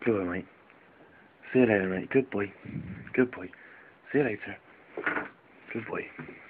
Go on, mate. See you later, mate. Good boy. Good boy. See you later. Good boy.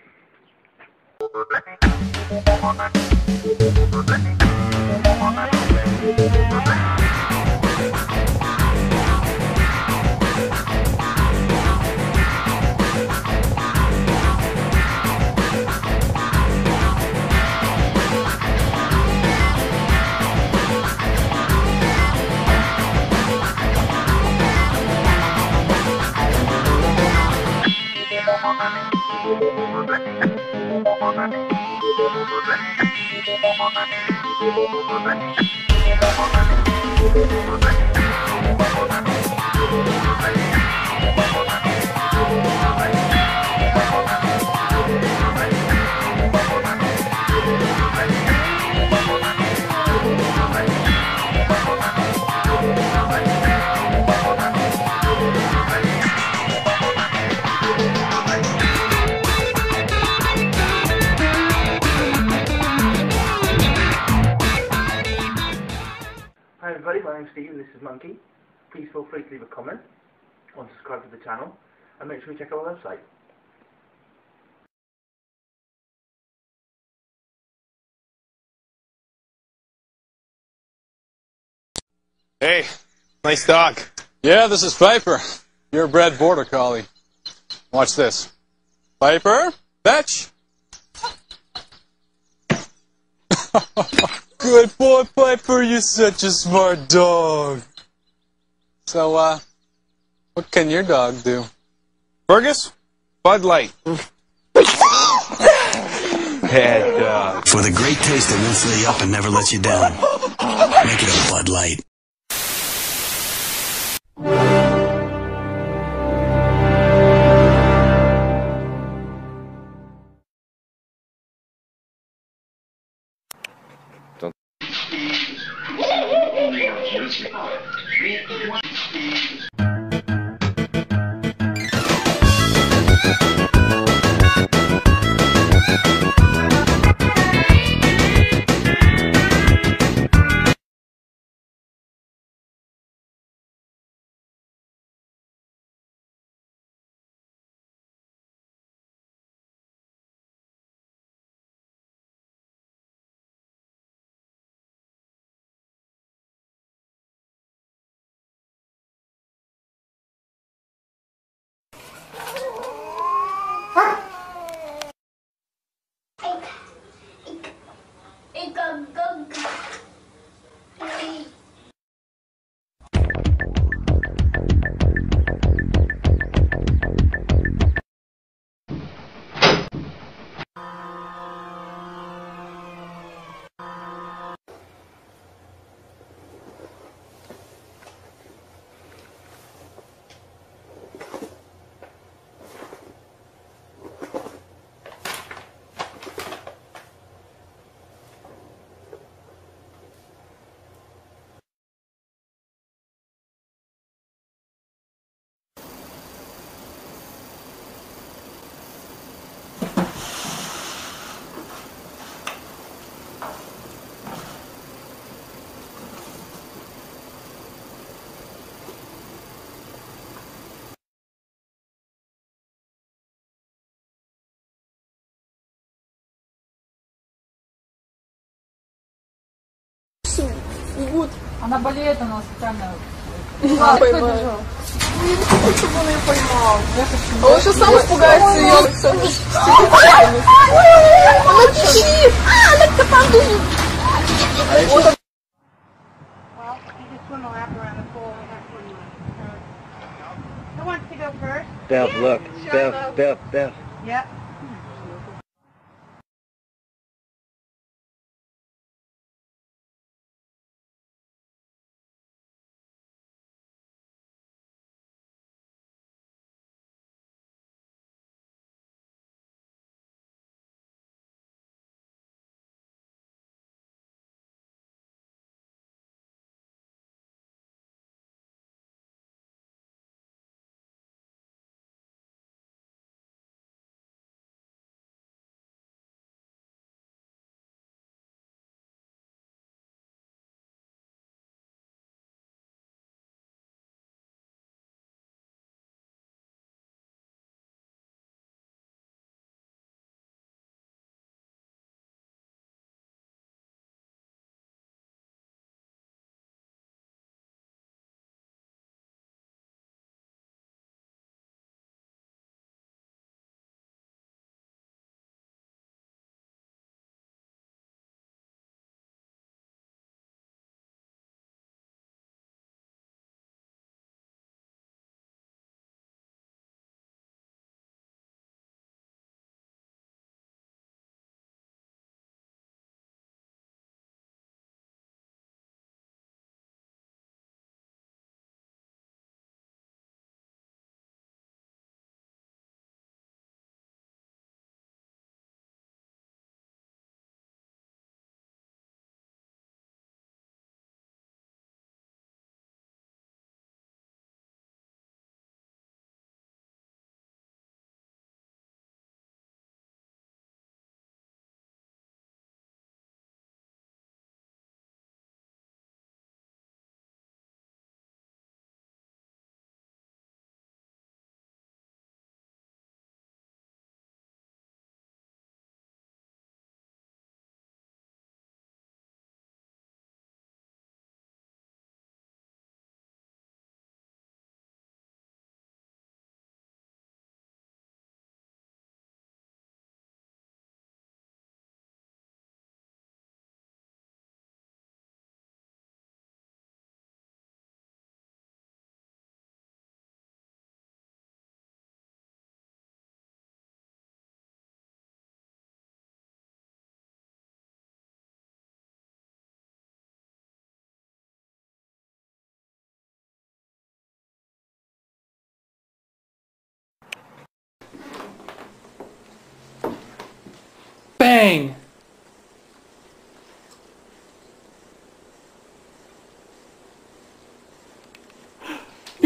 Hi everybody, my name's Steve and this is Monkey. Please feel free to leave a comment or subscribe to the channel and make sure you check out our website. Hey, nice dog. Yeah, this is Piper, your bred border collie. Watch this. Piper, fetch. Good boy, Piper, you're such a smart dog. So, what can your dog do? Fergus, Bud Light. Bad dog. For the great taste that won't fill you up and never lets you down. Make it a Bud Light. Она болеет, она специально... А, поймал. Чтобы он ее поймал. Он еще сам испугается ее. Она кричит! Она копандует! Well, you just swim a lap around the pool. Who wants to go first? Beth, look. Beth. Yep.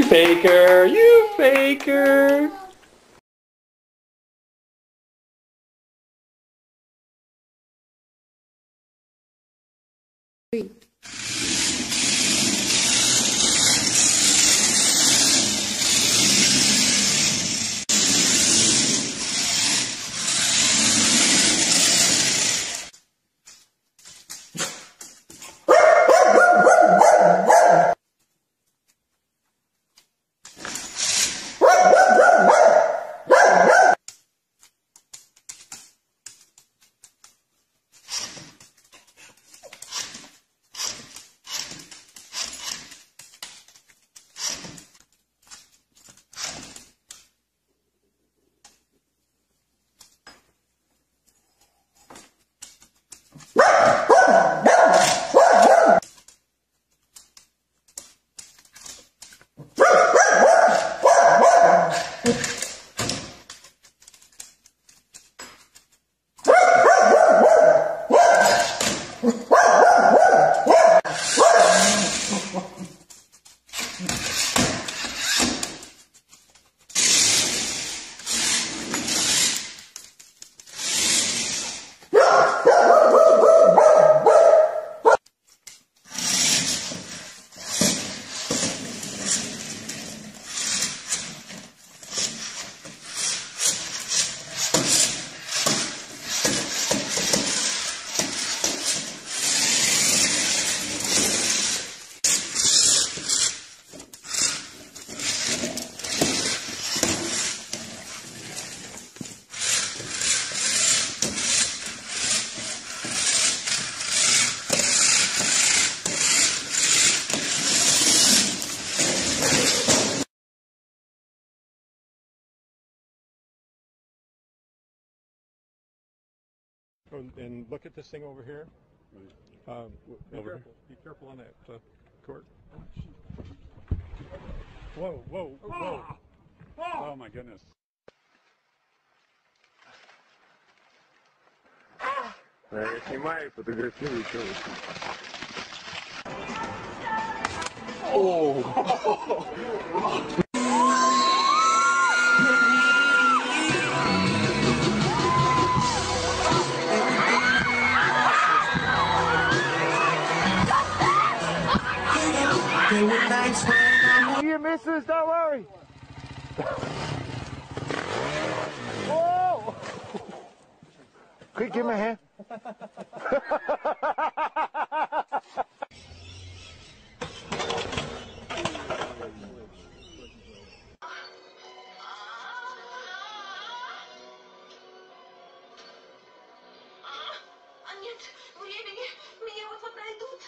faker! You faker! And look at this thing over here. Be careful on that cord. Whoa, whoa, whoa. Oh my goodness. Я снимаю, фотографирую, что вы. You missus, don't worry. Whoa! Quick, give me a hand. Нет времени, меня вот-вот найдут.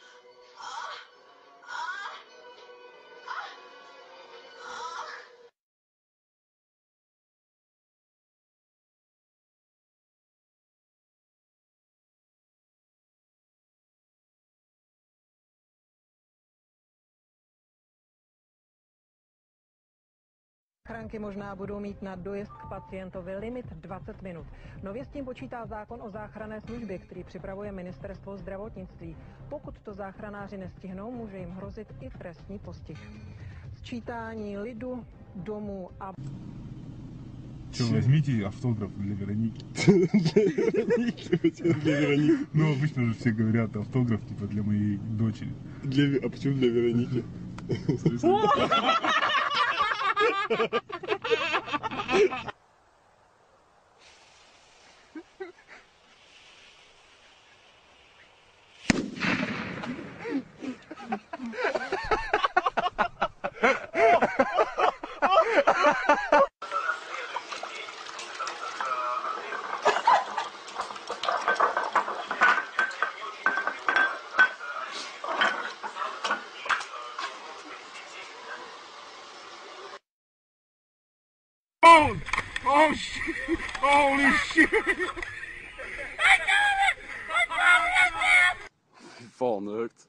Záchranky možná budou mít na dojezd k pacientovi limit 20 minut. Nově s tím počítá zákon o záchranné službě, který připravuje Ministerstvo zdravotnictví. Pokud to záchranáři nestihnou, může jim hrozit i trestní postih. Sčítání lidu, domů a... Что, возьмите автограф для Вероники. Для Вероники? Ну, обычно же все говорят автограф, типа, для моей дочери. А почему для Вероники? Oh shit! Holy shit! Vanhukt.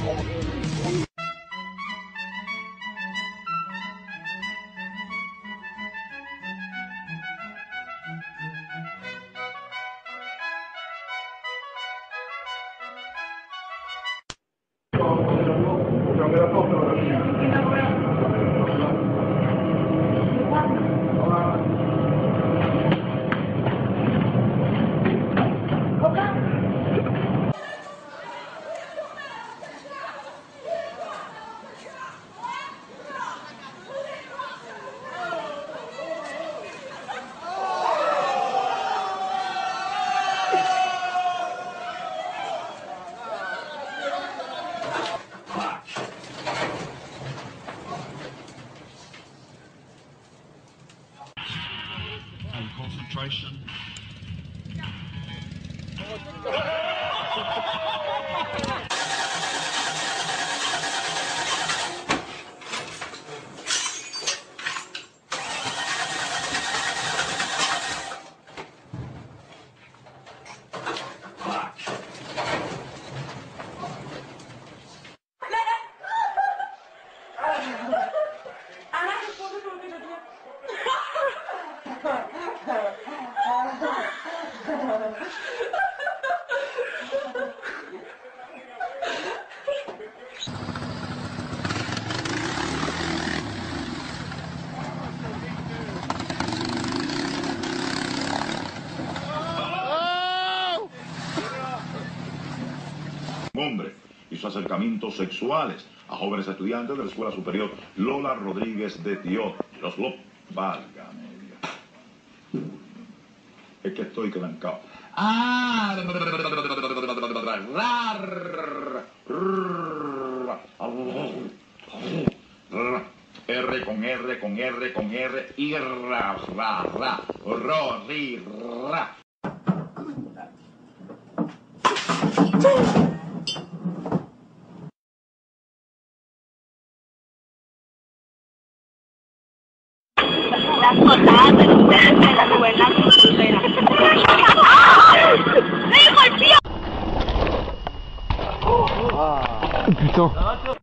Concentration. Hombre y sus acercamientos sexuales a jóvenes estudiantes de la Escuela Superior Lola Rodríguez de Tiot. Los Lop, válgame Dios. Es que estoy quedancado. R con R con R con R y ra, ro, ri, ra. Las cortadas de ustedes de la novela crucera. ¡Me golpeó! Putain.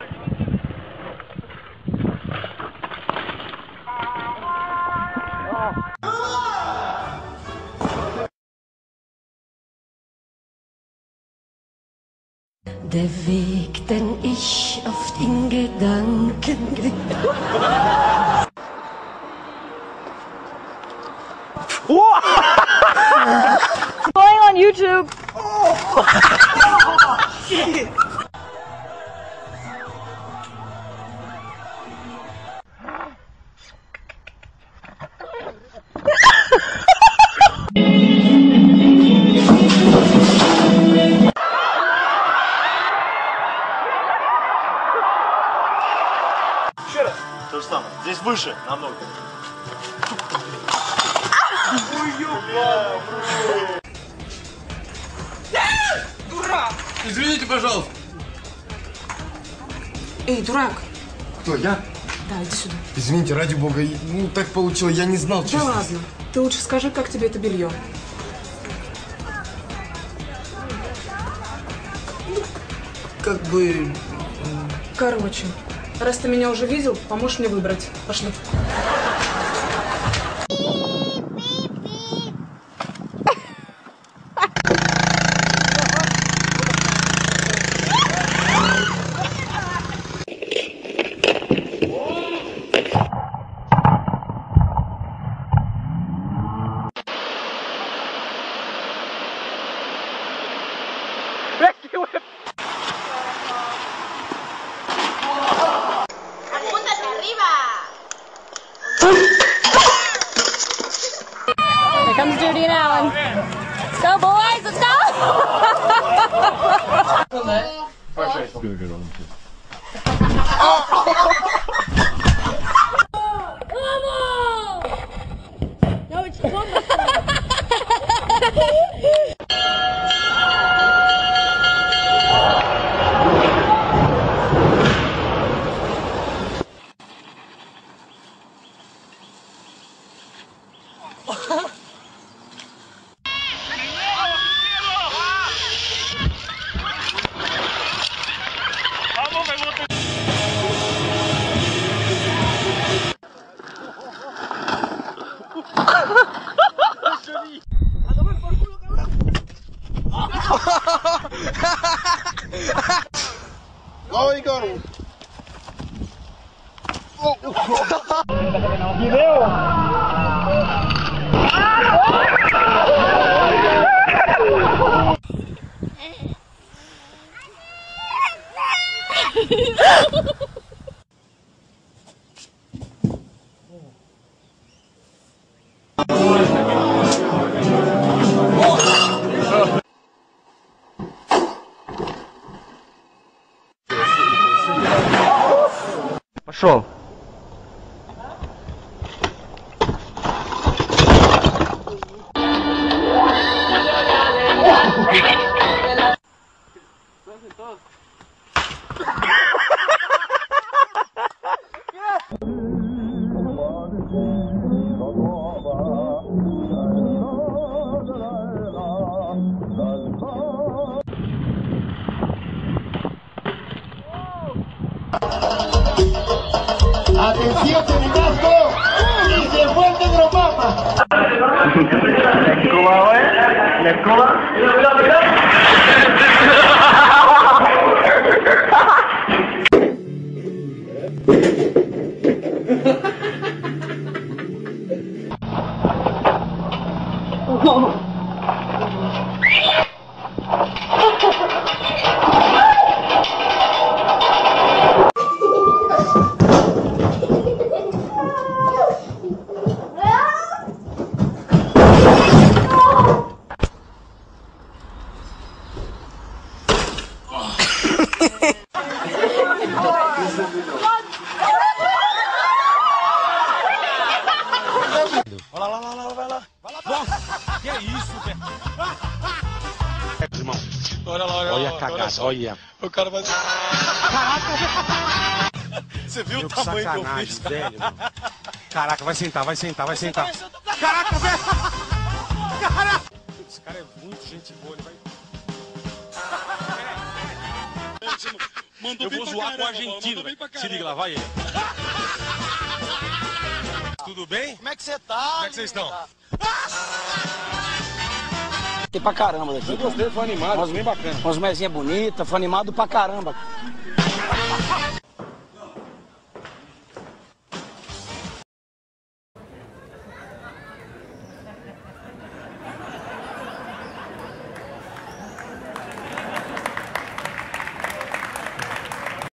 Der Weg, den ich oft in Gedanken Going on YouTube. Shit. Еще раз. То же самое. Здесь выше, намного. Дурак! Извините, пожалуйста. Эй, дурак! Кто, я? Да, иди сюда. Извините, ради бога, ну так получилось, я не знал, Да честно. ладно. Ты лучше скажи, как тебе это белье. Как бы... Короче, раз ты меня уже видел, поможешь мне выбрать. Пошли. ¡Apúntate arriba! Here comes Judy and Alan. Let's go, boys! Let's go! No, it's Oi, garoto. Пошел. Atención, Penicasco, y se fue el negro papa. La escoba, la escoba. Olha lá, vai lá. Nossa, que é isso, velho? Irmão, olha a cagada, olha. O cara vai... Caraca, você viu o que tamanho que eu sacanagem, fiz? velho. Caraca, vai sentar. Caraca, velho. Caraca. Esse cara é muito gente boa, ele vai... Mandou eu vou zoar com o argentino, velho. Se liga lá, vai ele. Tudo bem? Como é que você tá? Como é que vocês estão? Tem pra caramba daqui. Eu gostei, foi animado, foi bem bacana. Umas mesinhas bonitas, foi animado pra caramba.